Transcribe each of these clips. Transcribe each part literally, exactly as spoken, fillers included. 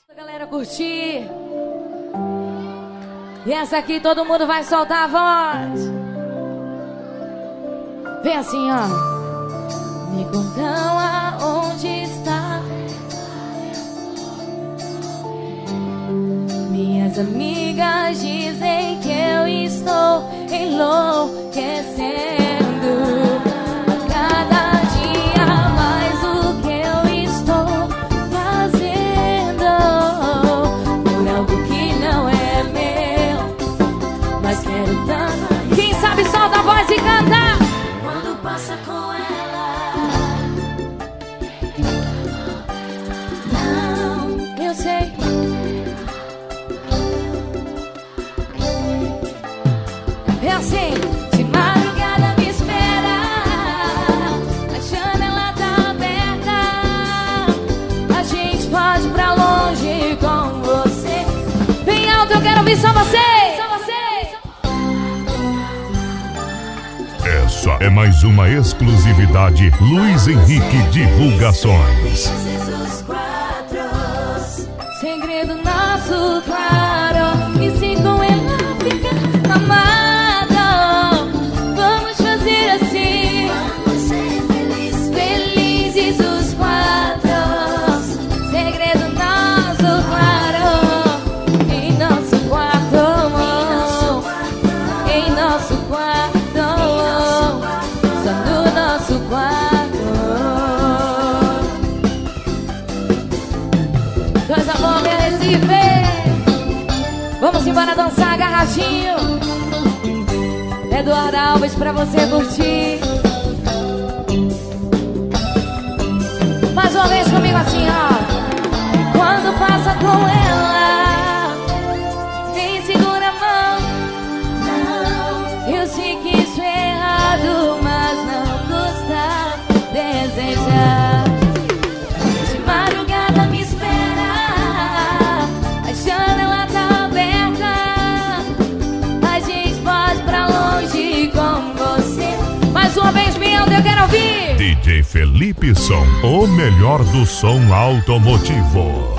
A galera curtir. E essa aqui todo mundo vai soltar a voz. Vem assim, ó. Me contam aonde está. Minhas amigas dizem que eu estou enlouquecendo. A cada dia mais o que eu estou fazendo por algo que não é meu, mas quero tanto. Quem sabe solta a voz e canta. Quando passa com ela, não, eu sei. É assim, de madrugada me espera, a janela tá aberta, a gente pode ir pra longe com você. Bem alto, eu quero ouvir só vocês, só vocês. Essa é mais uma exclusividade Luiz Henrique Divulgações. Segredo nosso, claro, e se com ela ficar amado. Vamos embora dançar agarradinho. Eduardo Alves pra você curtir. Mais uma vez comigo assim, ó. Quando passa com ela, nem segura a mão. Não, eu sei que isso é errado, mas não custa desejar. De madrugada me espera, a janela tá aberta, a gente pode ir pra longe com você. Mais uma vez, bem alto, eu quero ouvir D J Felipe Som, o melhor do som automotivo.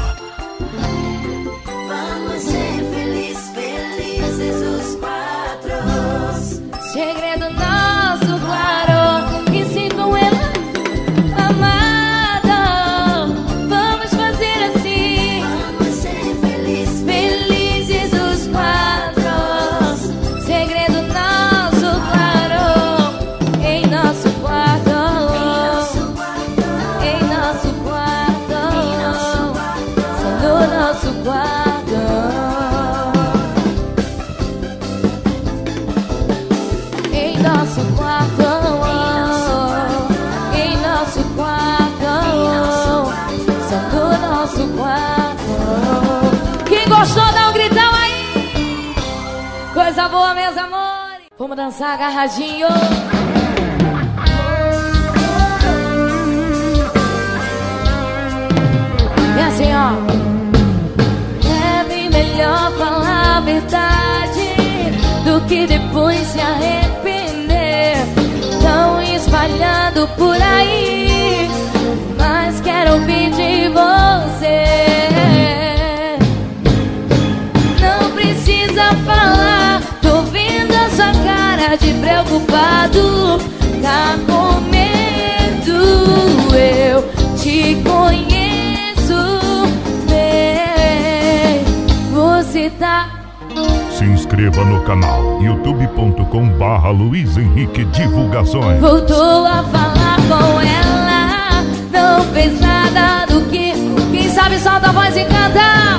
vamos ser felizes, felizes os quatro. Segredo nosso, claro, e se com ela amado, vamos fazer assim. Vamos ser felizes, Felizes os quatro. Segredo nosso, claro, em nosso quarto, em nosso quarto, só no nosso quarto. Em nosso quarto, em nosso quarto, só no nosso quarto. Quem gostou, dá um gritão aí. Coisa boa, meus amores. Vamos dançar agarradinho. E assim, ó. É bem melhor falar a verdade do que depois se arrepender. Tão espalhado por aí, mas quero ouvir de você. Não precisa falar, tô vendo a sua cara de preocupado. Tá com medo, eu te conheço bem. Você tá. Se inscreva no canal youtube ponto com barra Luiz Henrique Divulgações. Voltou a falar com ela, não fez nada do que. Quem sabe solta a voz e canta.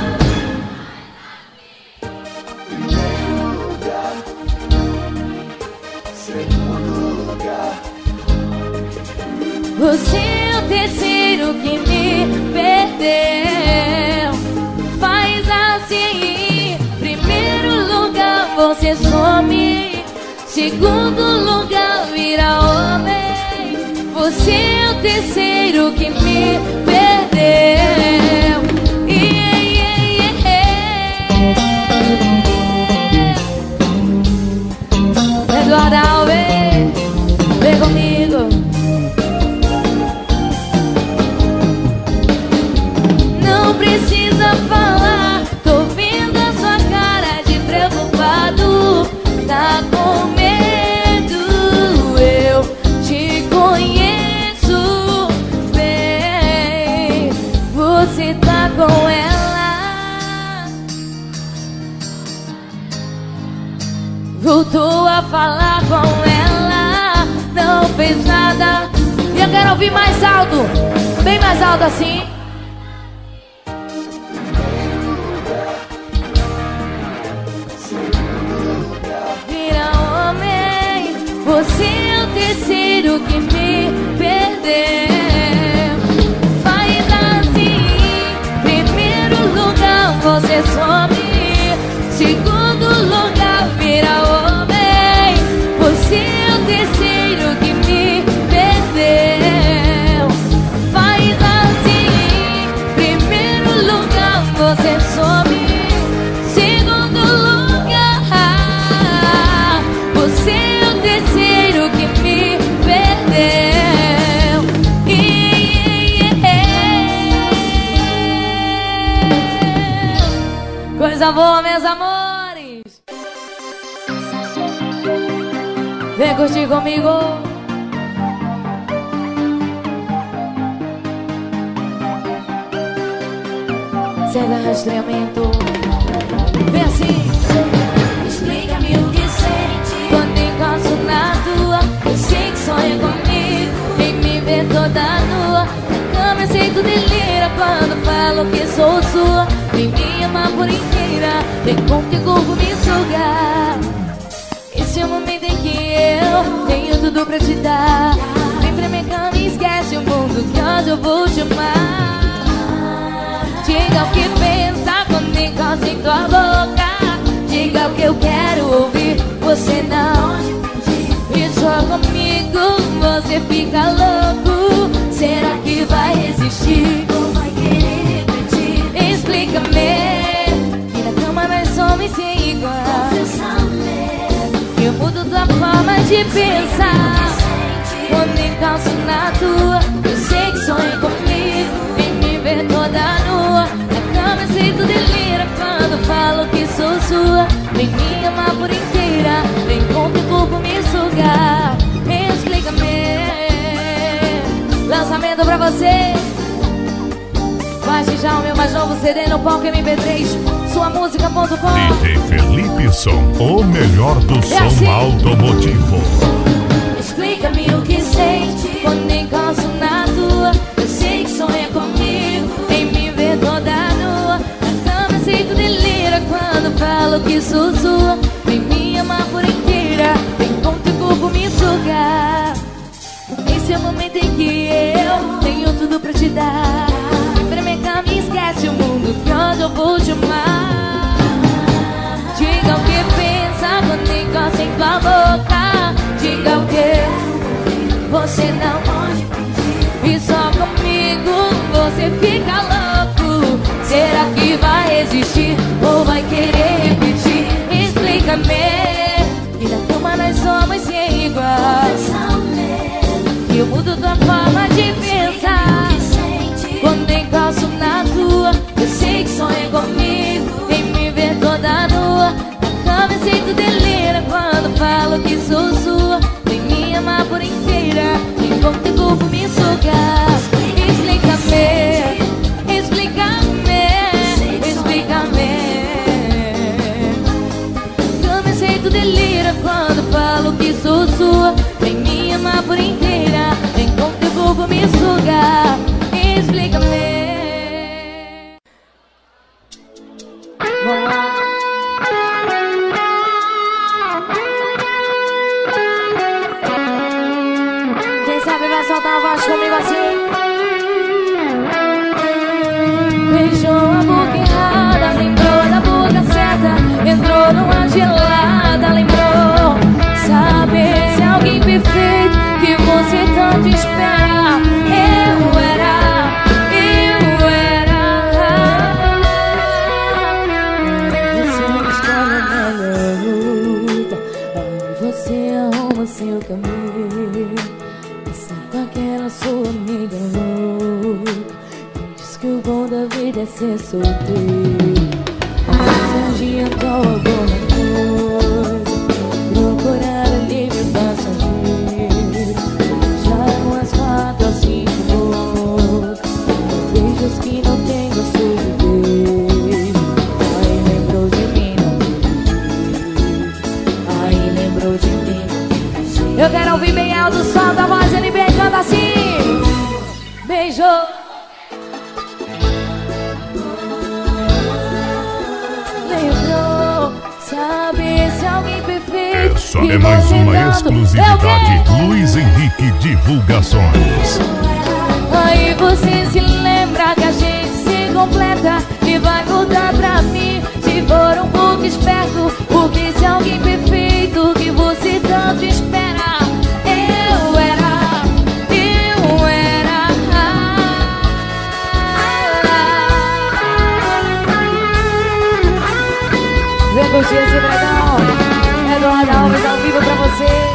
Você é o terceiro que me perdeu. Faz assim. Primeiro lugar você some, segundo lugar vira homem. Você é o terceiro que me perdeu. Yeah, yeah, yeah. Eduardo Alves, vem comigo. Não precisa falar. falar com ela. Voltou a falar com ela, não fez nada. E eu quero ouvir mais alto, bem mais alto assim. Vira homem, você é o terceiro que me perdeu. Faz assim, primeiro lugar você some, segundo lugar vira homem. Você é o terceiro que me perdeu. Faz assim, primeiro lugar você some, segundo lugar você é o terceiro que me perdeu. Yeah, yeah. Coisa boa, meus amores. Vem curtir comigo. Cega rastreamento. Vem assim. Explica-me o que sente Quando encosto na tua, eu sei que sonha comigo. Vem me ver toda nua, na cama eu sei tu delira. Quando falo que sou sua, vem me amar por inteira. Vem com que corpo me sugar. Esse é o momento em que eu tenho tudo pra te dar. Vem pra minha cama e esquece o mundo, que hoje eu vou te amar. Diga o que pensa quando encosta em tua boca. Diga o que eu quero ouvir, você não. E só comigo você fica louco. Será que vai resistir? ou vai querer repetir? Explica-me, que na cama nós somos sem igual. Confessa-me, Eu mudo tua forma de pensar. sente Quando encalço na tua, eu sei que sonha comigo. Vem me ver toda nua, na cama eu sei tu delira. Quando falo que sou sua, vem me amar por inteira. Vem com teu corpo me sugar. Explica-me. Lançamento pra você. Baixe já o meu mais novo C D no palco M P três, sua música ponto com. D J Felipe Som, o melhor do som assim. automotivo. Explica-me o que sente quando encosto na tua. Eu sei que sonha comigo, vem me ver toda nua. Na cama sei tu delira. Quando falo que sou sua, vem me amar por inteira. Vem com teu corpo me sugar. Esse é o momento em que eu tenho tudo pra te dar. Vem pra minha cama e esquece o mundo, que hoje eu vou te amar. Diga o que pensa quando encosta em tua boca. Diga o que você não pode pedir. E só comigo você fica louco. Será que vai resistir ou vai querer repetir? Explica-me, que na cama nós somos sem igual. confessa-me, Eu mudo tua forma de pensar. que sente Quando encalço na tua, eu sei que sonha comigo. Vem me ver toda nua, na cama eu sei tu delira. Quando falo que sou sua, vem me amar por inteira. Vem com teu corpo me sugar. Explica-me, explica-me, explica-me. Cama eu sei tu delira. Quando falo que sou sua, vem me amar por inteira. Vem com teu corpo me sugar. Explica-me. Vamos lá. Quem sabe vai soltar a voz comigo assim. Beijou a boca errada, lembrou da boca certa. Entrou numa gelada, lembrou. Saber se alguém perfeito que você tanto espera. Eu era, eu era. Você escolhe a melhor luta, aí você arruma seu caminho. Pensar com aquela sua amiga louca, quem diz que o bom da vida é ser solteiro. Mas se adiantou alguma coisa, procurar alívio passageiro. Já umas quatro ou cinco bocas, beijos que não tem gosto alguém perfeito. Essa é mais uma exclusividade Luiz Henrique Divulgações. Aí você se lembra que a gente se completa e vai voltar pra mim. Se for um pouco esperto, porque se alguém perfeito que você tanto espera, eu era, eu era. Vem curtir esse bregão, Eduardo Alves ao vivo pra você.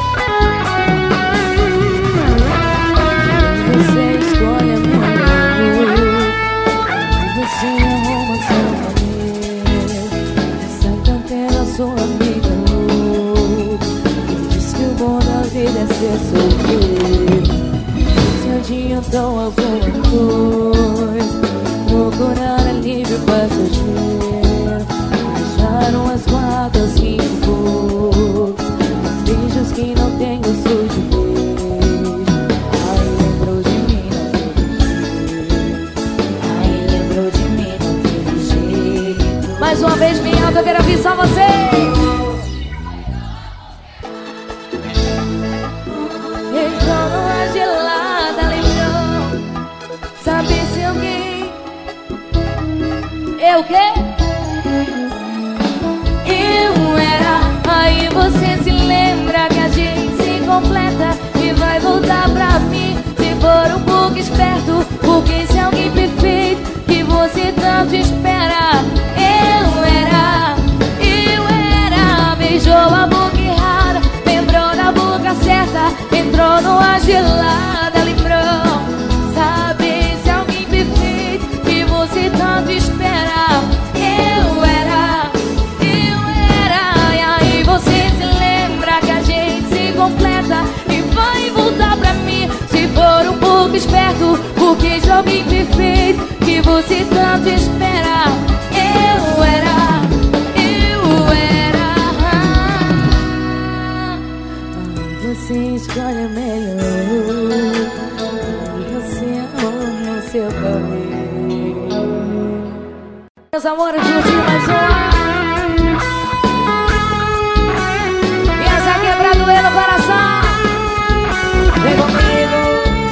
Você escolhe a minha luz, você arruma seu cabelo, sai cantando a sua amiga louca, e diz que o bom da vida é ser solteiro. Se adiantou alguma coisa, procurar alívio passageiro, deixaram as guardas que poucos, beijos que não tem gosto de beijo. Mais uma vez, minha alta, eu quero ouvir só vocês. Entrou numa gelada, lembrou. Sabe se alguém... Eu quê? Eu era. Aí você se lembra que a gente se completa e vai voltar pra mim. Se for um pouco esperto, porque se alguém perfeito que você tanto espera, eu era, eu era. Beijou a boca errada, lembrou da boca certa, entrou numa gelada, lembrou. Sabe se alguém perfeito que você tanto espera, eu era, eu era. E aí você se lembra que a gente se completa e vai voltar pra mim. Se for um pouco esperto, porque de alguém perfeito que você tanto espera, eu era, eu era. Você escolhe melhor, você ama o seu cabelo. Meus amores, curti mais uma. E essa quebra doer no coração. Vem comigo.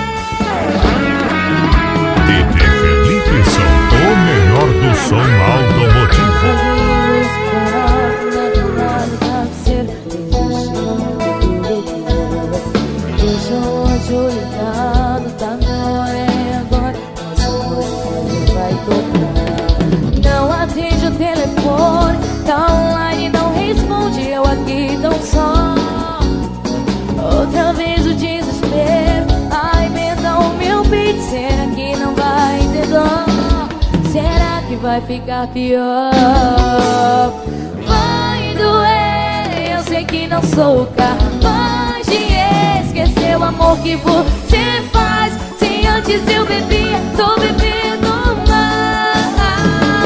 D J Felipe Som, o melhor do som automotivo. Não atende o telefone, tá online, não responde, eu aqui tão só. Outra vez o desespero alimenta o meu peito. Será que não vai ter dó? Será que vai ficar pior? Vai doer, eu sei que não sou capaz de esquecer o amor que você faz. Se antes eu bebia, tô bebendo mais.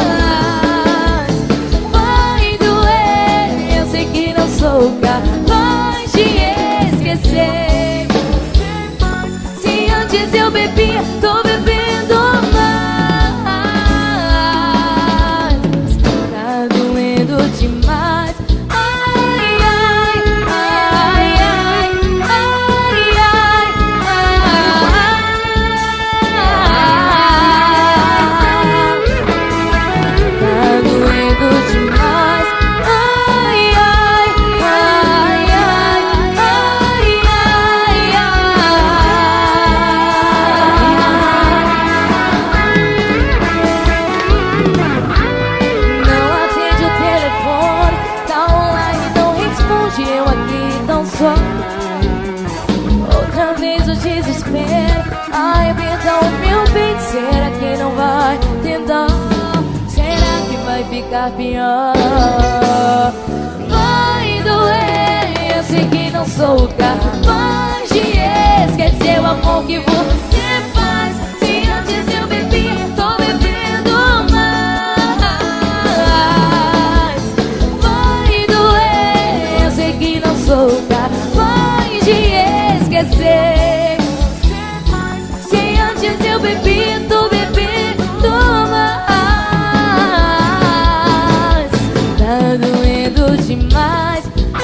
Vai doer, eu sei que não sou capaz de esquecer. Se antes eu bebia, tô bebendo mais. Tá doendo demais. Ai, ai, ai, ai, ai, ai, ai. Tá doendo demais. Ai, ai, ai, ai, ai, ai, ai. Não atende o telefone, tá online, não responde, eu aqui tão só. Outra vez o desespero arrebenta o meu peito. Será que não vai tentar? Será que vai ficar pior? Vai doer, eu sei que não sou capaz de esquecer o amor que você faz. Se antes eu bebia, tô bebendo mais. Vai doer, eu sei que não sou capaz de esquecer. Se antes eu bebia, tô bebendo mais. Tá doendo demais.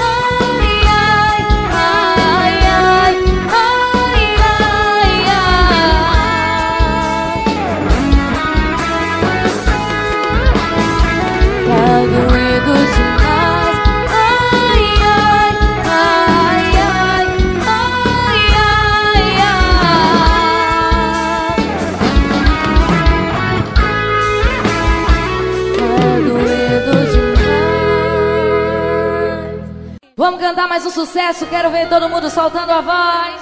Vamos cantar mais um sucesso. Quero ver todo mundo soltando a voz.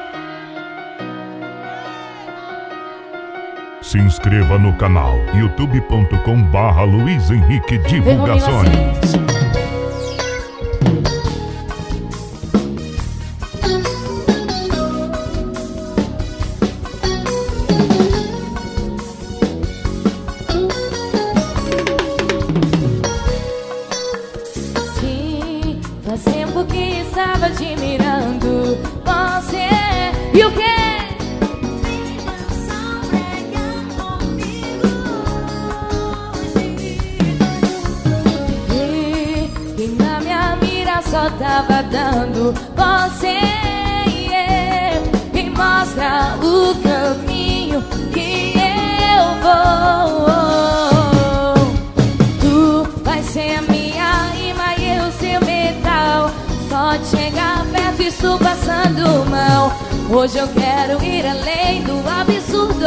Se inscreva no canal youtube ponto com barra Luiz Henrique Divulgações. Sim, faz tempo que estava admirando você. E o quê? Só tava dando você, yeah, me mostra o caminho que eu vou. Tu vai ser a minha rima e eu seu metal. Só de chegar perto estou passando mal. Hoje eu quero ir além do absurdo.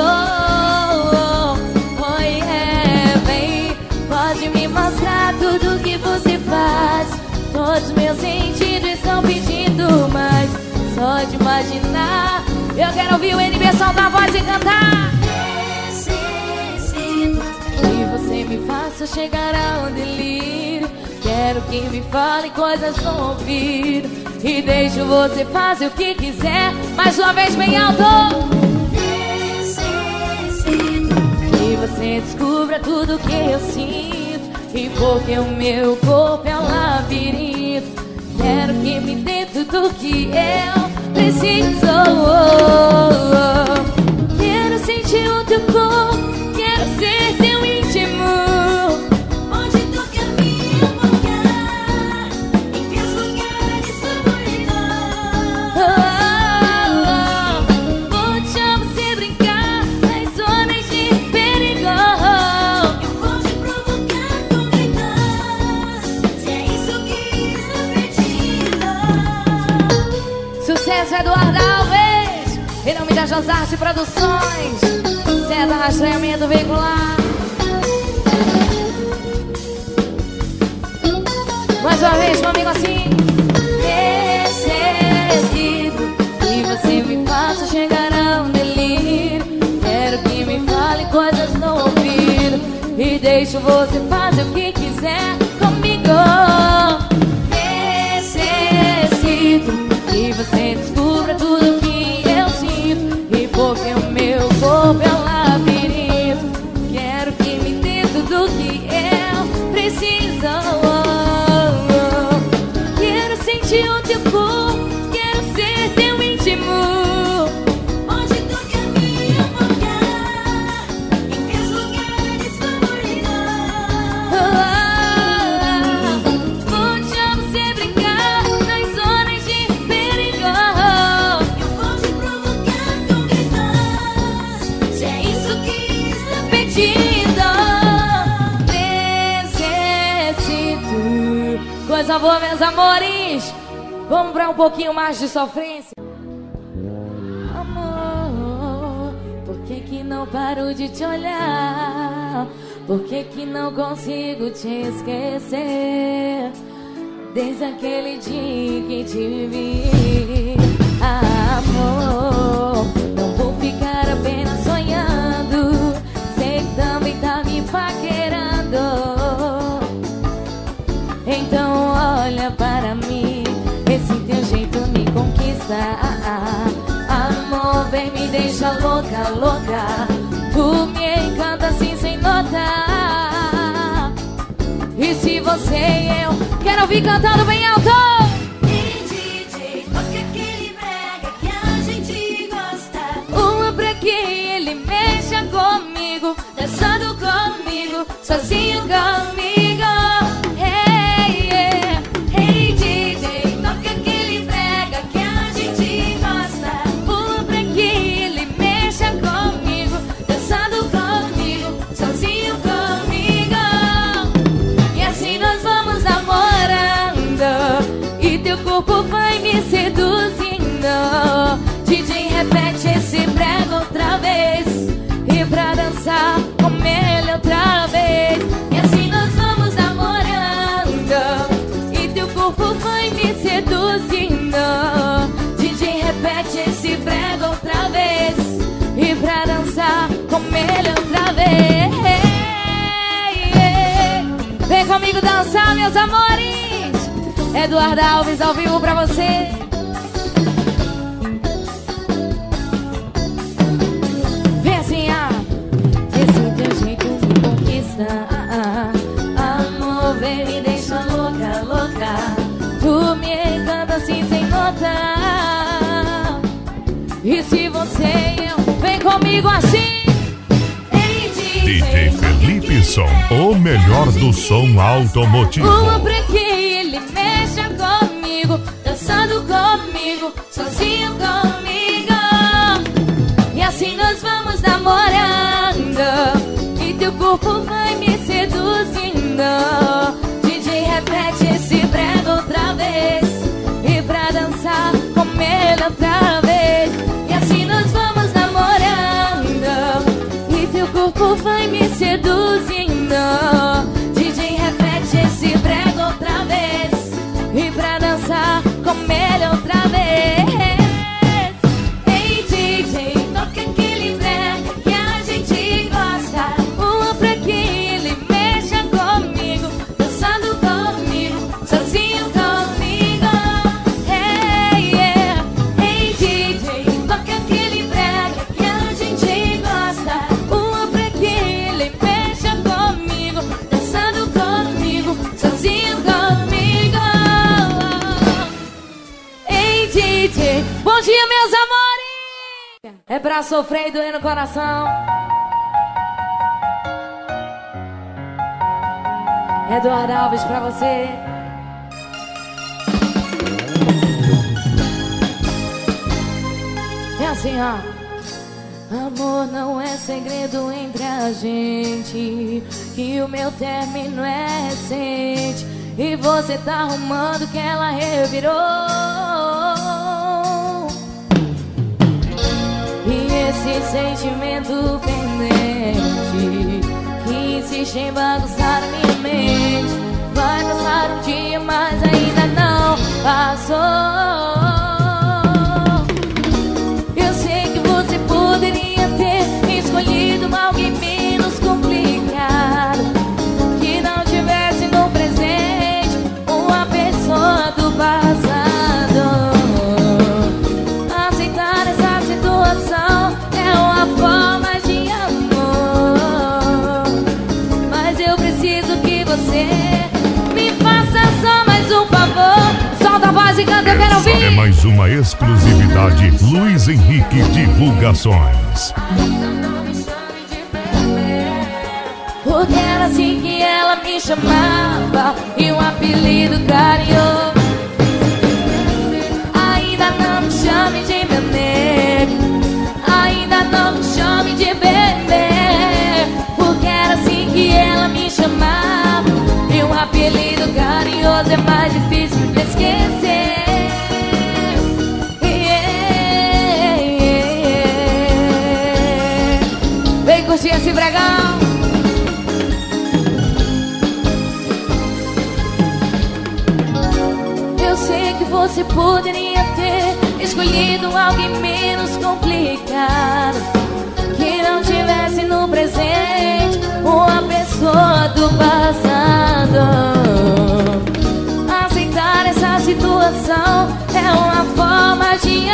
Oh yeah, vem, pode me mostrar tudo que você faz. Todos meus sentidos estão pedindo mais. Só de imaginar, eu quero ouvir o N B soltar a voz e cantar. Necessito que você me faça chegar ao delírio. Quero que me fale coisas no ouvido e deixo você fazer o que quiser. Mais uma vez bem alto. Necessito que você descubra tudo que eu sinto. E porque o meu corpo é um labirinto, quero que me dê tudo que eu preciso. Quero sentir o teu corpo, quero ser teu íntimo. Onde tu caminha, lugar, em teus lugares favoritos. Vou deixar você brincar nas zonas de perigo. Sucesso, Eduardo Alves, em nome da Josarte Produções, César Rastreamento Veicular. Mais uma vez comigo assim. Necessito que você me faça chegar ao delírio. Quero que me fale coisas no ouvido e deixo você fazer o que quiser comigo. Necessito que você descubra tudo que eu sinto. E porque o meu corpo é um labirinto, quero que me dê tudo que eu preciso. Quero sentir o teu corpo, quero ser teu íntimo. Onde tu caminha, lugar, em teus lugares favoritos. Vou deixar você brincar nas zonas de perigo. Eu vou te provocar com gritos, se é isso que está pedindo. Necessito coisa boa, meus amores. Vamos pra um pouquinho mais de sofrência. Amor, por que que não paro de te olhar? Por que que não consigo te esquecer? Desde aquele dia que te vi. Amor, não vou ficar apenas sonhando. Sei que também tá me paquerando. Então olha para mim, esse teu jeito me conquista. Amor, vem me deixa louca, louca. Tu me encanta assim sem notar. E se você e eu, quero ouvir cantando bem alto. Ei, D J, toca aquele brega que a gente gosta. Uma pra que ele mexa comigo, dançando comigo, sozinho comigo. Hey, yeah. Hey, D J, toca aquele brega que a gente gosta. Uma pra que ele mexa comigo, dançando comigo, sozinho comigo. E assim nós vamos namorando e teu corpo vai me seduzindo. D J, repete esse brega outra vez e pra dançar com ele outra vez. E assim nós vamos namorando e teu corpo vai me seduzindo. ele outra vez. Vem comigo dançar, meus amores. Eduardo Alves ao vivo pra você. Vem assim, ah. Esse teu jeito me conquista, ah, ah. Amor, vem me deixa louca, louca. Tu me encanta assim sem notar. E se você e eu, vem comigo assim. D J Felipe Som, o melhor do som automotivo. Uma pra que ele mexa comigo, dançando comigo, sozinho comigo. E assim nós vamos namorando, e teu corpo vai me seduzindo. D J repete esse brega outra vez, e pra dançar com ele outra vez. E assim nós vamos namorando, e teu corpo vai me seduzindo. D J repete esse brega outra vez, e pra dançar com ele outra vez. Ei D J, toca aquele brega que a gente gosta. Uma pra que ele mexa comigo, dançando comigo, sozinho comigo. Hey, yeah. Ei D J, toca aquele brega que a gente gosta. Uma pra que ele mexa comigo, dançando comigo, sozinho comigo. Ei D J, bom dia meus amores. É pra sofrer e doer no coração. Eduardo Alves pra você. É assim, ó. Amor, não é segredo entre a gente, que o meu término é recente, e você tá arrumando que ela revirou. E esse sentimento pendente que insiste em bagunçar a minha mente, vai passar um dia, mas ainda não passou. Eu sei que você poderia ter escolhido alguém menos complicado, que não tivesse no presente uma pessoa do passado. Aceitar essa situação é uma forma de amor, mas eu preciso que você me faça só mais um favor. Solta a voz e canta, eu quero Essa ouvir. é mais uma exclusividade Luiz Henrique Divulgações. Porque era assim que ela me chamava, e um apelido carinhoso. Ainda não me chame de meu nego, ainda não me chame de bebê. Porque era assim que ela me chamava, e um apelido carinhoso é mais difícil de esquecer. Yeah, yeah, yeah. Vem curtir esse bregão. Eu sei que você poderia ter escolhido alguém menos complicado, que não tivesse no presente uma pessoa do passado. Aceitar essa situação é uma forma de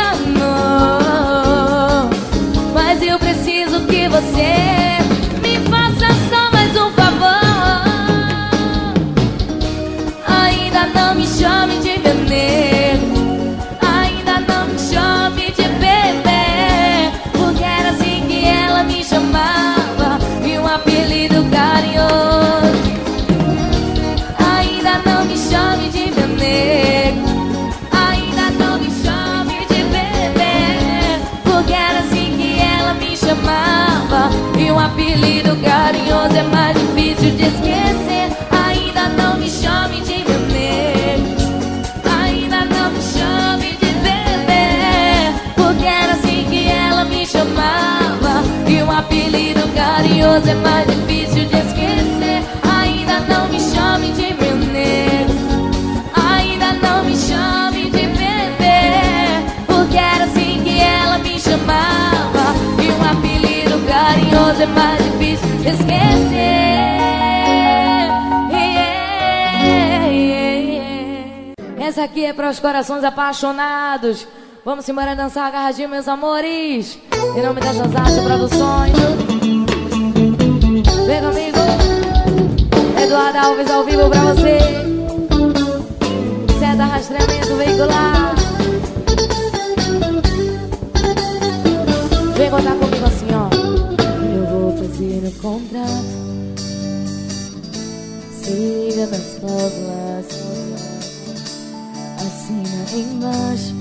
amor, mas eu preciso que você me faça só mais um favor. Ainda não me chame de meu nego, ainda não me chame de bebê. Porque era assim que ela me chamava, e um apelido carinhoso. Essa aqui é para os corações apaixonados. Vamos embora dançar agarradinho, meus amores. Em nome da Josate Produções. Vem comigo. Eduardo Alves ao vivo pra você. Seta rastreamento veicular. Vem contar comigo assim, ó. Eu vou fazer o contrato. Se liga nas cláusulas. Assina embaixo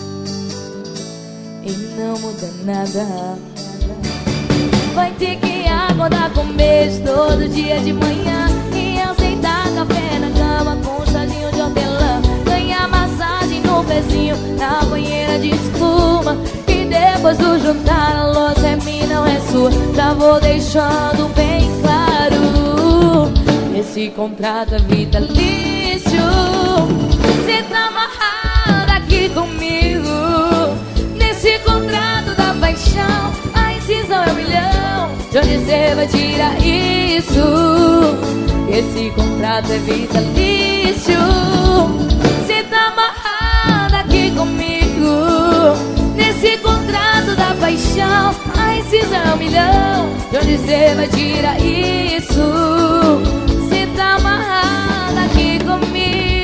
e não muda nada. Vai ter que acordar com beijo todo dia de manhã e aceitar café na cama com um chazinho de hortelã. Ganhar massagem no pezinho na banheira de espuma. E depois do jantar a louça é minha, não é sua. Já vou deixando bem claro, esse contrato é vitalício. Cê tá amarrado aqui comigo nesse contrato da paixão. A incisão é um milhão. De onde cê vai tirar isso? Esse contrato é vitalício. Cê tá amarrado aqui comigo nesse contrato da paixão. A incisão é um milhão. De onde cê vai tirar isso? Cê tá amarrado aqui comigo.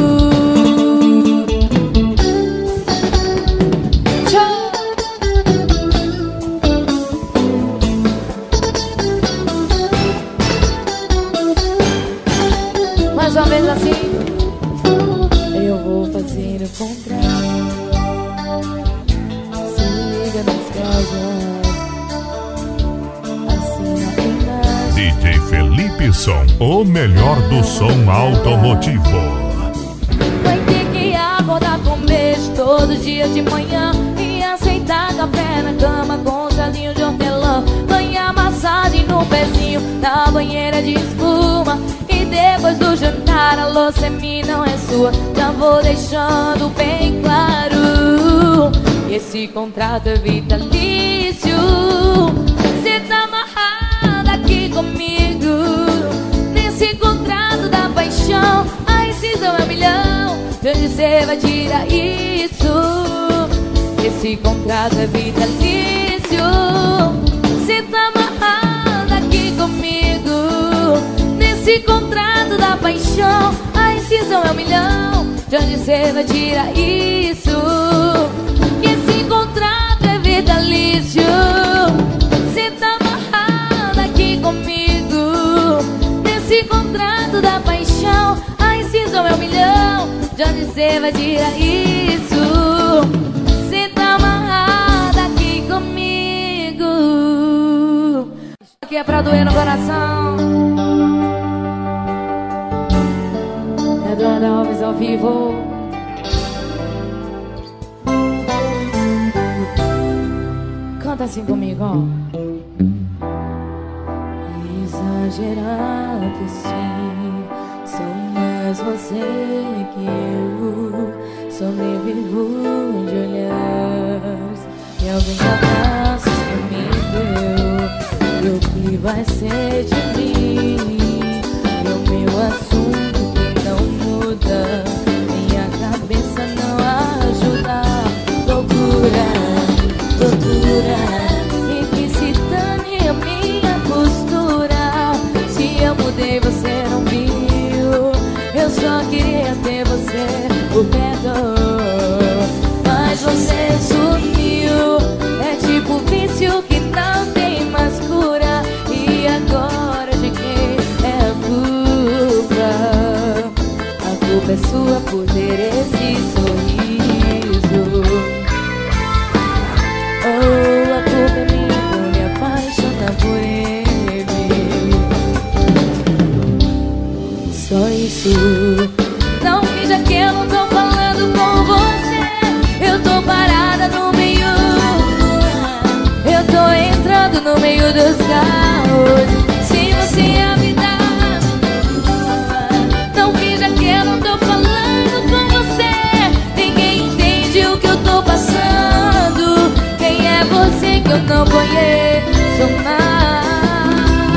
Mais uma vez assim. Eu vou fazer o contrato. Se liga nas causas. Assina embaixo. D J Felipe Som, o melhor do som automotivo. Vai ter que acordar com beijo todo dia de manhã e aceitar café na cama com um chazinho de hortelã. Ganhar massagem no pezinho na banheira de espuma. E depois do jantar a louça é minha, não é sua. Já vou deixando bem claro, esse contrato é vitalício. Cê tá amarrado aqui comigo nesse contrato da paixão. A incisão é um milhão. De onde cê vai tirar isso? Esse contrato é vitalício. Cê tá amarrado aqui comigo nesse contrato da paixão. A incisão é um milhão. De onde cê vai tirar isso? Esse contrato é vitalício. Cê tá amarrado aqui comigo nesse contrato da paixão. A incisão é um milhão. De onde cê vai tirar isso? Cê tá amarrado aqui comigo. Aqui é pra doer no coração. Eduardo Alves ao vivo. Canta assim comigo, ó. Exagerado sim, sou mais você que eu. Só me vivo de olhares e alguns abraços que me deu. E o que vai ser de mim? E o meu assunto que não muda, minha cabeça não ajuda. Loucura, loucura, e que se dane a minha postura. Se eu mudei você não viu, eu só queria ter você por perto. Mas você sumiu, é tipo vício que não tem mais cura. E agora de quem é a culpa? A culpa é sua por ter esse sorriso. Oh, a culpa é minha por me apaixonar por ele. Só isso. Não finja que eu não tô falando com você. Eu tô parada no meio. Eu tô entrando no meio dos carros. Se você avisar, não finja que eu não tô falando com você. Ninguém entende o que eu tô passando. Quem é você que eu não conheço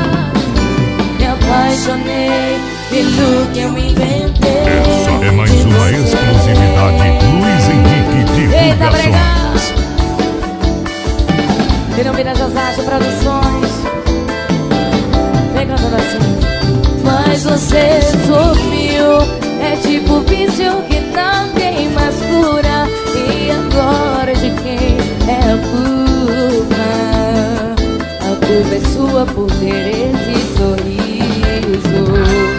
mais? Me apaixonei pelo que eu inventei. Essa é mais uma exclusividade Luiz Henrique Eita, Divulgações. Denominadas José Produções. Vem cantando assim. Mas você sumiu, é tipo vício que não tem mais cura. E agora de quem é a culpa? A culpa é sua por ter esse sorriso.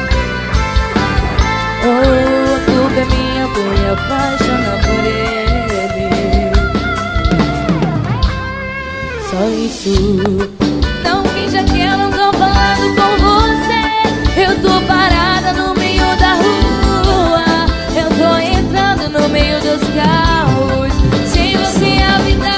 Oh, a culpa é minha por me apaixonar por ele. Só isso. Não finja que eu não tô falando com você. Eu tô parada no meio da rua. Eu tô entrando no meio dos carros. Sem você a vida.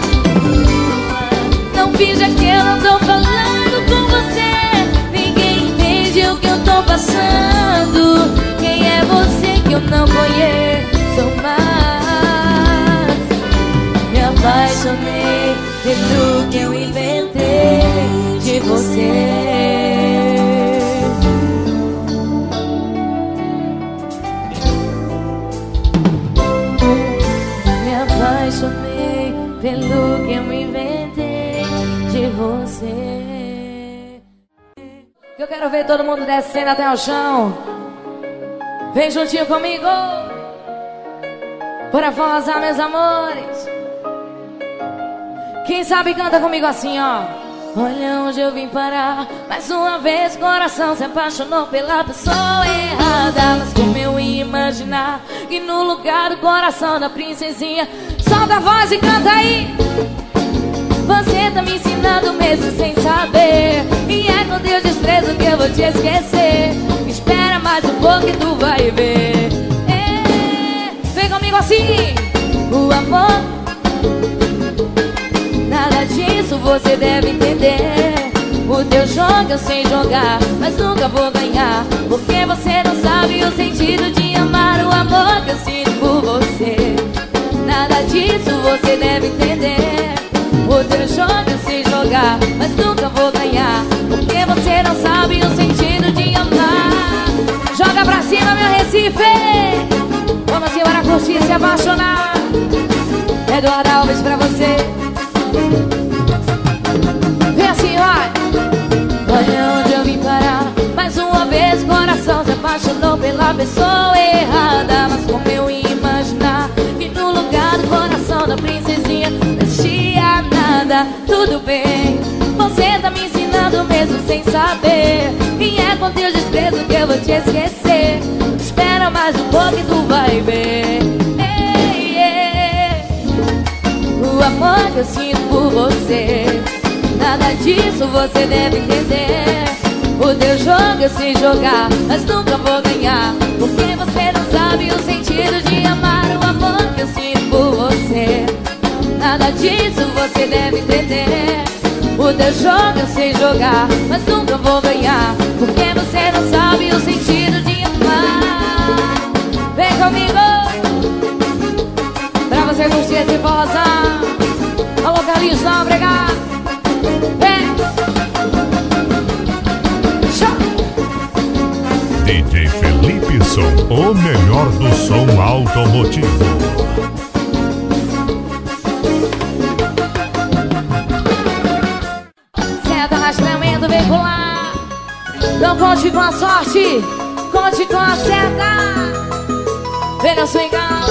Não finja que eu não tô falando com você. Ninguém entende o que eu tô passando. Quem é você que eu não conheço mais? Me apaixonei pelo que eu inventei de você. Me apaixonei pelo que eu inventei de você. Eu quero ver todo mundo descendo até o chão. Vem juntinho comigo. Bora forrosar, meus amores. Quem sabe canta comigo assim, ó. Olha onde eu vim parar. Mais uma vez o coração se apaixonou pela pessoa errada. Mas como eu ia imaginar que no lugar do coração da princesinha. Solta a voz e canta aí. Você tá me ensinando mesmo sem saber. E é com teu desprezo que eu vou te esquecer. Espera mais um pouco e tu vai ver. É, vem comigo assim. O amor, nada disso você deve entender. O teu jogo eu sei jogar, mas nunca vou ganhar. Porque você não sabe o sentido de amar. O amor que eu sinto por você. Nada disso você deve entender. O teu jogo eu sei jogar, mas nunca vou ganhar. Porque você não sabe o sentido de amar. Joga pra cima, meu Recife. Vamos embora curtir e se apaixonar. Eduardo Alves pra você. Vem assim, vai. Olha onde eu vim parar. Mais uma vez o coração se apaixonou pela pessoa errada. Mas como eu ia imaginar que no lugar do coração da princesinha não existia nada. Tudo bem, você tá me ensinando mesmo sem saber. E é com teu desprezo que eu vou te esquecer. Espera mais um pouco e tu vai ver. Ei, ei. O amor que eu sinto por você. Nada disso você deve entender. O teu jogo eu sei jogar, mas nunca vou ganhar. Porque você não sabe o sentido de amar. O amor que eu sinto por você. Nada disso você deve entender. O teu jogo eu sei jogar, mas nunca vou ganhar. Porque você não sabe o sentido de amar. Vem comigo pra você curtir esse forrozão. Alô, Carlinhos, não, obrigado. Vem. D J Felipe Som, o melhor do som automotivo. Senta rastreamento veicular. Não conte com a sorte, conte com a seta. Vem no swingão.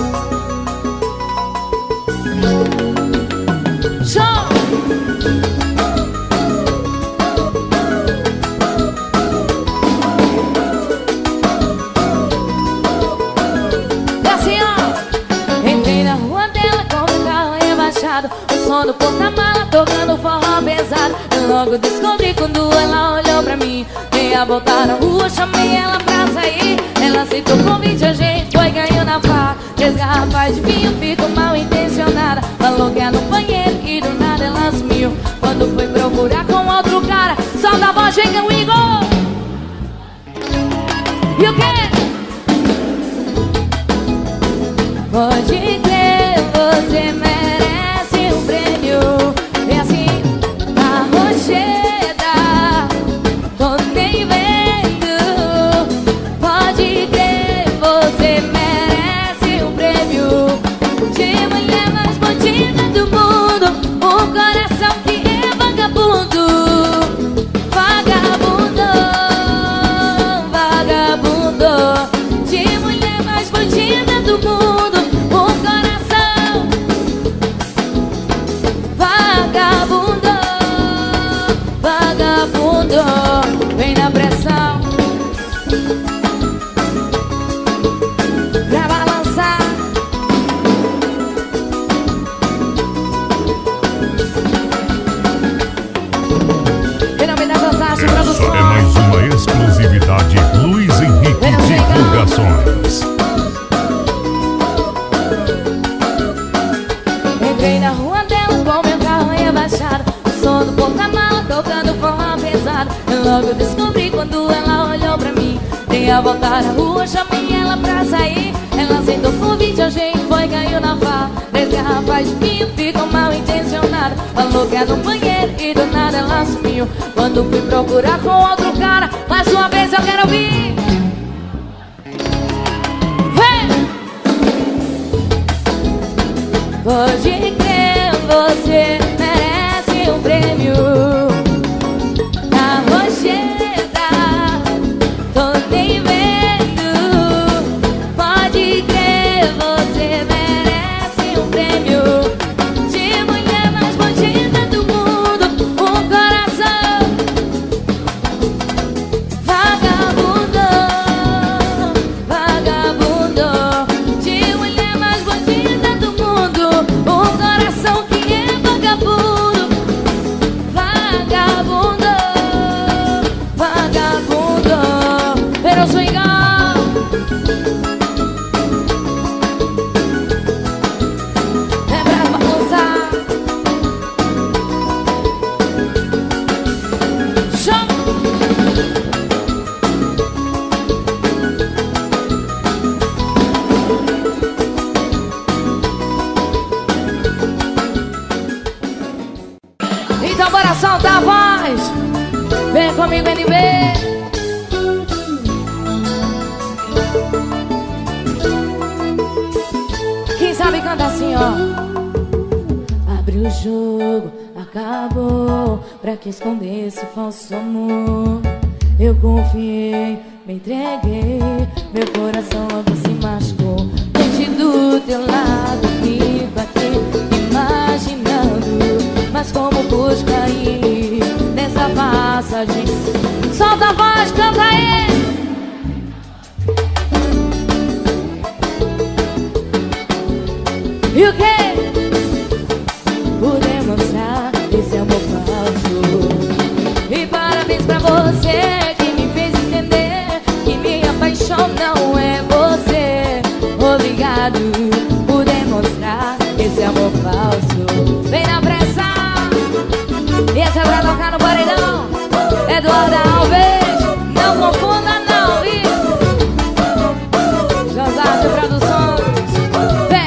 Show! E assim, ó. Entrei na rua dela com o carro rebaixado. O som do porta-mala tocando forró pesado. Eu logo descobri quando ela olhou pra mim. Ia voltar na rua, chamei ela pra sair. Ela aceitou o convite, a gente foi ganhando na pá. Três garrafas de vinho, ficou mal intencionada. Falou que ia no banheiro e do nada ela sumiu. Quando foi procurar com outro cara, solta a voz, vem comigo. E o quê? Pode crer, você merece um prêmio. É assim, a rocheda, tô nem vendo. Pode crer, você merece logo descobri quando ela olhou pra mim. Dei a volta na rua, chamei ela pra sair. Ela aceitou o convite, a gente foi, caiu na farra. Três garrafas de vinho, ficou mal intencionada. Falou que era no banheiro e do nada ela sumiu. Quando fui procurar com outro cara, mais uma vez eu quero ouvir. Vem! Pode crer, você merece um prêmio. Na rocheta, tô nem vendo. Pode crer, você merece um prêmio de mulher mais bonita do mundo. Um coração vagabundo, vagabundo, de mulher mais bonita do mundo. Um coração que é vagabundo, vagabundo, vagabundo. Pero swingar, é pra balançar. Show! Então bora soltar a voz. Vem comigo, N B. Quem sabe canta assim, ó. Abre o jogo, acabou. Pra que esconder esse falso amor? Eu confiei, me entreguei. Meu coração logo se machucou. Gente do teu lado, fico aqui imaginando. Mas como pude cair nessa passagem? Solta a voz, canta aí! E o quê? Por demonstrar esse amor falso. E parabéns pra você que me fez entender que minha paixão não é você. Obrigado por demonstrar esse amor falso. Vem na pressa. E essa é pra tocar no paredão. Eduardo Alves, não confunda não, viu? José Produções. Vem.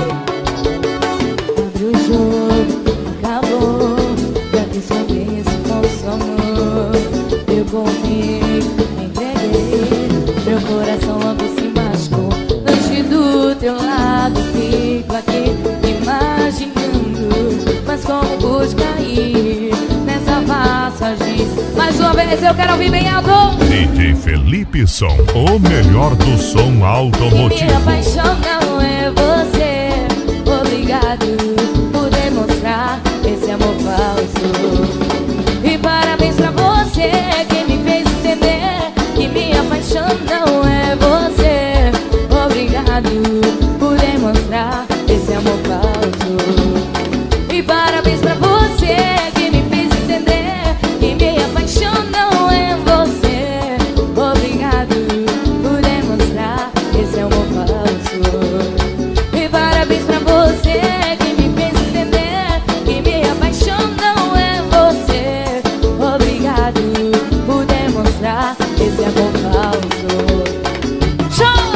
Abre o jogo, acabou. Pra que esconder esse falso amor? Eu confiei, me entreguei. Meu coração logo se machucou. Longe do teu lado, fico aqui imaginando. Mas como pude cair nessa passagem? Mais uma vez eu quero ouvir bem alto. D J Felipe Som, o melhor do som automotivo. Minha paixão não é você. Obrigado por demonstrar esse amor falso. E parabéns pra você que me fez entender que minha paixão não é você. Obrigado por demonstrar esse amor falso. E parabéns pra você que me fez entender que minha paixão não é você. Obrigado por demonstrar esse amor falso. E parabéns pra você que me fez entender que minha paixão não é você. Obrigado por demonstrar esse amor falso. Show!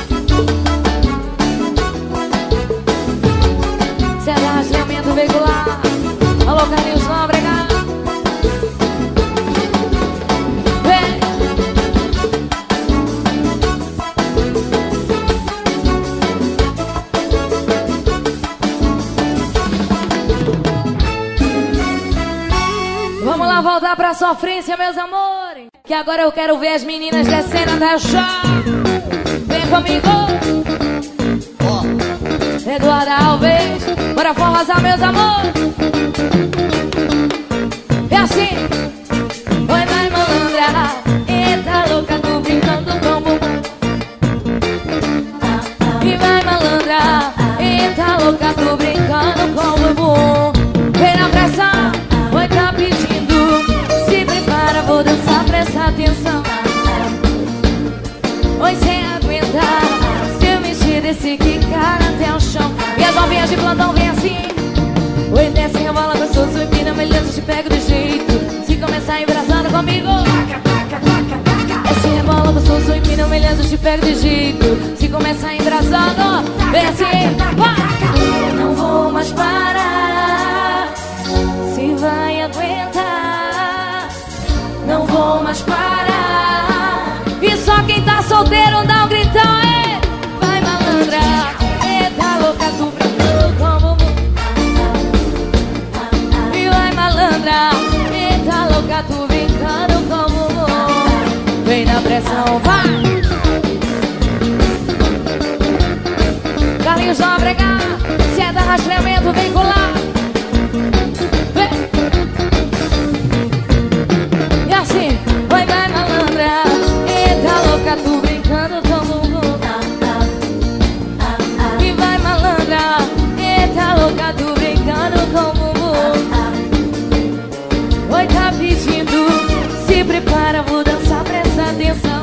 Rastreamento veicular. Alô, Carlinhos Nóbrega. Vem. Vamos lá voltar pra sofrência, meus amores. Que agora eu quero ver as meninas descendo até o chão. Vem comigo. Eduardo Alves, bora forrosar, meus amores. É assim. Oi, vai malandra, eita louca, tô brincando com o bumbum. E vai malandra, eita louca, tô brincando com o bumbum. Vem na pressa, oi, tá pedindo. Se prepara, vou dançar, presta atenção. Oi, sem aguentar, se eu mexer desse quicar até o chão. E as novinhas de plantão vem assim. Oi, desce, rebola gostoso, empina, melhor, te pego do jeito. Se começar embrasando, embrasando comigo. Esse rebola gostoso empina humilhando, te pego de jeito. Se começar embrasando, vem assim, vai. Não vou mais parar, se vai aguentar. Não vou mais parar. E só quem tá solteiro dá um gritão, é. Vai malandra, eita louca, tu brincando como. E vai malandra, eita louca, tu brincando como. Vem na pressão, vai. Carlinhos Nóbrega, se é da rastreamento, vem colar. Vem. E assim, vai, vai malandra, eita louca, tu brincando como. E vai malandra, eita louca, tu brincando como. Oi, tá pedindo, se prepara, vou dançar, presta atenção.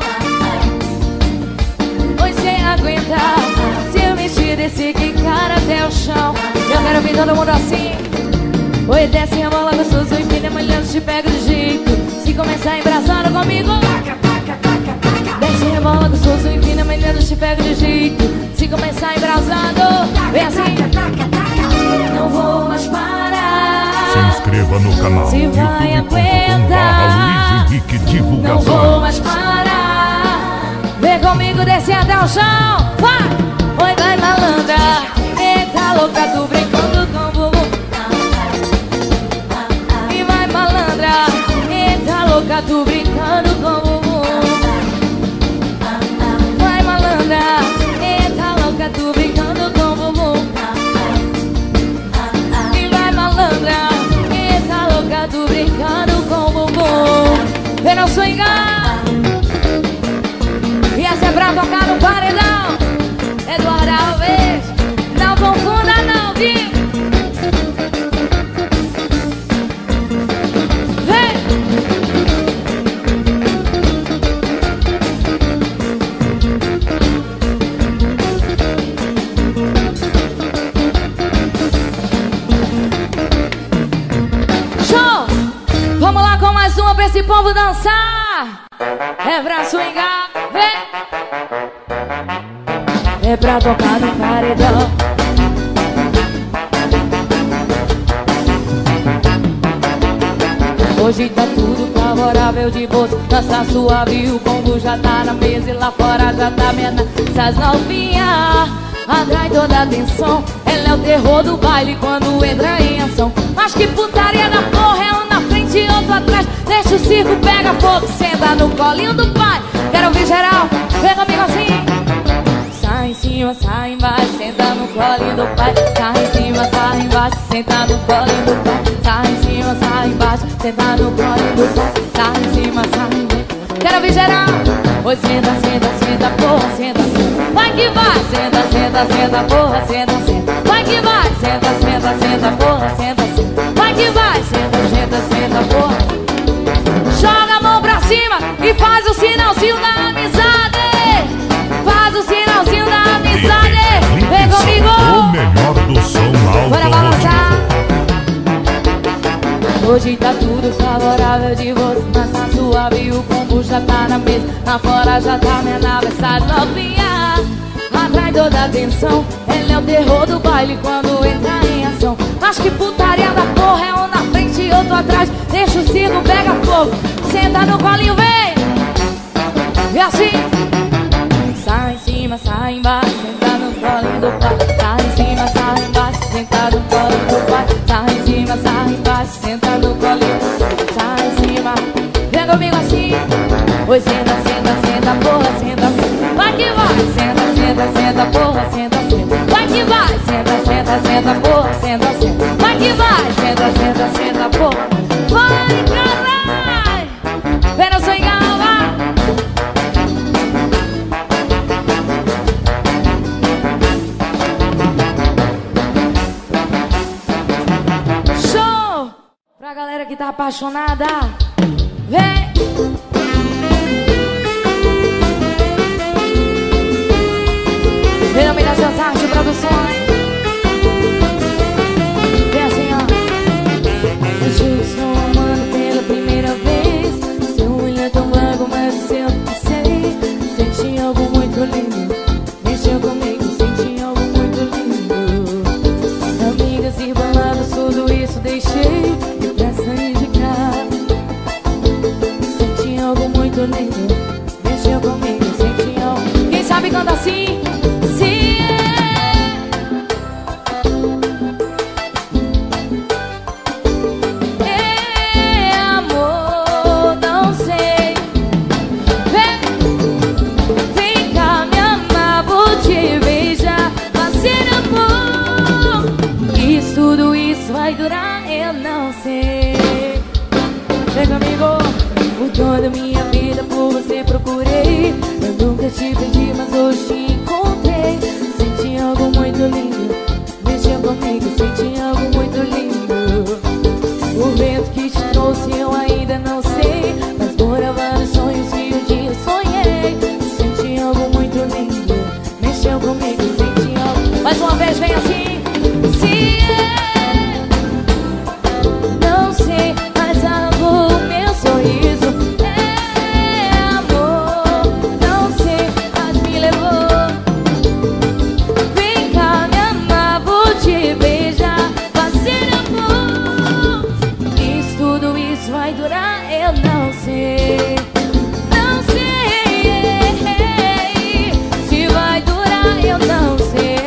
Oi, sem aguentar, se eu mexer desse quicar até o chão. Eu quero ver todo mundo assim. Oi, desce a bola gostoso, empina molhando, te pego de jeito. Se começar embrasando comigo. Desce a bola gostoso, empina molhando, te pego de jeito. Se começar embrasando, vem assim. Não vou mais parar. Se inscreva no canal Se vai youtube ponto com barra Luiz Henrique Não vou Divulgações. mais parar. Vem comigo, desce até o chão. Vai! Oi, vai malandra, eita louca, tu brincando com bumbum. E vai malandra, eita louca, tu brincando com bumbum. Vai malandra, eita louca, tu brincando com bumbum. E vai malandra, eita louca, tu brincando com bumbum. Vem no swingar. E essa é pra tocar no paredão. Eduardo Alves, não confunda não, viu? Vem! Show! Vamos lá com mais uma pra esse povo dançar. É pra swingar, vem! É pra tocar no paredão. Hoje tá tudo favorável de bolsa. Dança suave, o combo já tá na mesa. E lá fora já tá vendo essas novinhas. Atrai toda a atenção. Ela é o terror do baile quando entra em ação. Mas que putaria da porra, é um na frente e outro atrás. Deixa o circo, pega fogo, senta no colinho do pai. Quero ouvir geral, vem comigo assim. Sai em cima, sai embaixo, senta no colinho do pai. Sai em cima, sai embaixo, senta no colinho do pai. Sai em cima, sai embaixo, senta no colinho do pai. Sai em cima, sai embaixo. Quero ouvir geral. Oi, senta, senta, senta, porra, senta, senta. Vai que vai, senta, senta, senta, porra, senta, senta. Vai que vai, senta, senta, senta, porra, senta, senta. Vai que vai, senta, senta, senta, porra. Joga a mão pra cima e faz o sinalzinho da amizade. Faz o sinalzinho da amizade. Vem comigo. O melhor do som Bora alto. balançar. Hoje tá tudo favorável de você. Mas tá suave, o combo já tá na mesa. Lá fora já tá minha nave, essas novinhas. Atrai toda a atenção. Ela é o terror do baile quando entra em ação. Mas que putaria da porra, é um na frente e outro atrás. Deixa o circo, pega fogo, senta no colinho, vem. E assim. Sai em cima, sai embaixo, senta no colinho do pai. Sai em cima, sai embaixo, senta no colinho do pai. Sai em cima, sai embaixo, senta no colinho. Sai em cima, vem comigo assim. Oi, senta, senta, senta, porra, senta, senta. Vai que vai, senta, senta, senta, porra, senta, senta. Vai que vai, senta, senta, senta, porra, senta, senta. Vai que vai, senta, senta, senta, porra. Vai, caralho! Vem no swingar, vai! Show! Pra galera que tá apaixonada, vem! Vem homenagem às artes produções. Vem assim, ó. Eu juro que estou amando pela primeira vez. algo muito lindo, mexeu comigo, senti algo muito lindo. Amigas e baladas, tudo isso deixei e pra sair de casa. Senti algo muito lindo, mexeu comigo, senti algo. Quem sabe canta assim? Sim. É amor, não sei. Vem, vem cá me amar, vou te beijar, fazer amor. Isso, tudo isso vai durar, eu não sei. Vem comigo. Por toda minha vida por você procurei. Eu nunca te pedi, mas hoje te encontrei. Senti algo muito lindo, mexeu comigo, senti algo muito lindo. O vento que te trouxe eu ainda não sei, mas vou gravar os sonhos que um dia sonhei. Senti algo muito lindo, mexeu comigo, senti algo. Mais uma vez, vem assim. Se é, não sei, mas algo meu sorriso. É amor, não sei, mas me levou. Vem cá me amar, vou te beijar, fazer amor. Isso, tudo isso vai durar, eu não sei. Não sei se vai durar, eu não sei.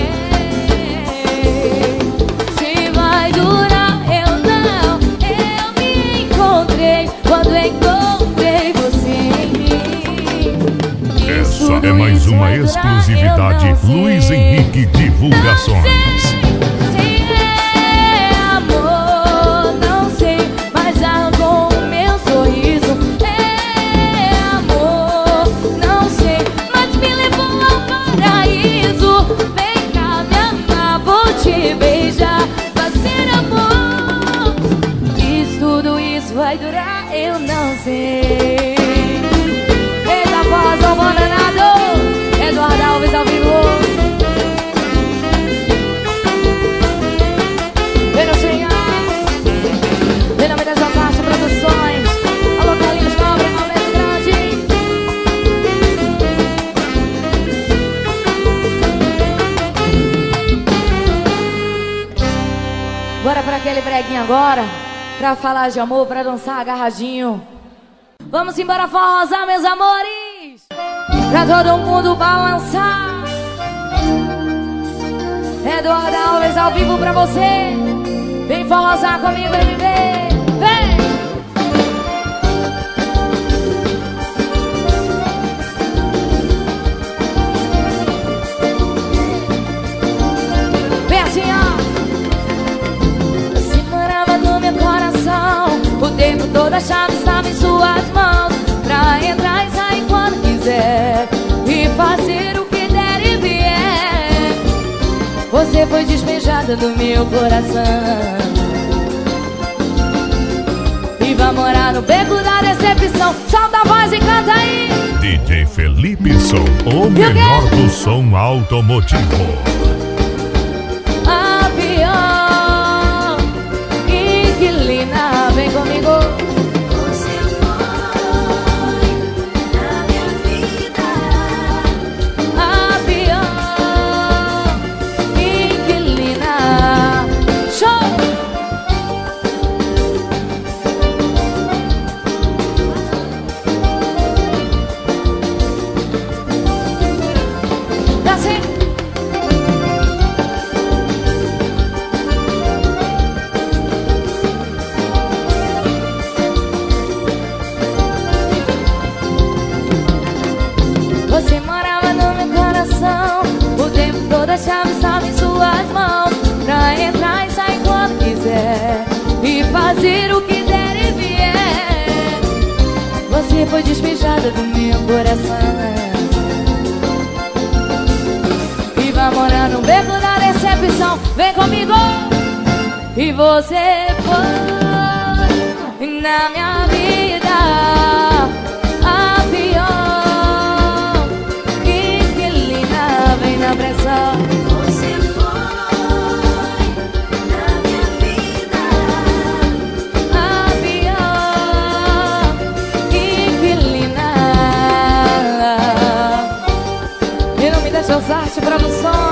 Se vai durar, eu não. Eu me encontrei quando encontrei você em mim. Isso, Essa é tudo mais isso uma vai durar, exclusividade eu não sei. Luiz Henrique Divulgações. Se é amor, não sei, mas arrancou o meu sorriso. É amor, não sei, mas me levou ao paraíso. Vem cá me amar, vou te beijar, fazer amor. Isso, tudo isso vai durar, eu não sei. Eita, voz ao abandonado, Eduardo Alves ao vivo. Vem no swing, vem na Minas das Artes Produções. Alô, Carlinhos Nobre, momento grande. Bora pra aquele breguinho agora, pra falar de amor, pra dançar agarradinho. Vamos embora forrosar, meus amores, pra todo mundo balançar. Eduardo Alves ao vivo pra você. Vem forrosar comigo, M V. Vem! Vem assim, ó. Você morava no meu coração, o tempo todo a chave estava em suas mãos, pra entrar e sair quando quiser e fazer o que der e vier. Você foi despejada do meu coração e vai morar no beco da decepção. Solta a voz e canta aí. D J Felipe Som, o melhor do som automotivo. Avião, inquilina, vem comigo. Você foi na minha vida. Avião, inquilina. Show! Dá assim. Você morava no meu coração, o tempo todo a chave estava em suas mãos, pra entrar e sair quando quiser e fazer o que der e vier. Você foi despejada do meu coração e vai morar no beco da decepção. Vem comigo! E você foi na minha vida. Avião, inquilina, vem na pressão. Você foi na minha vida. Avião, inquilina. Arte Produções.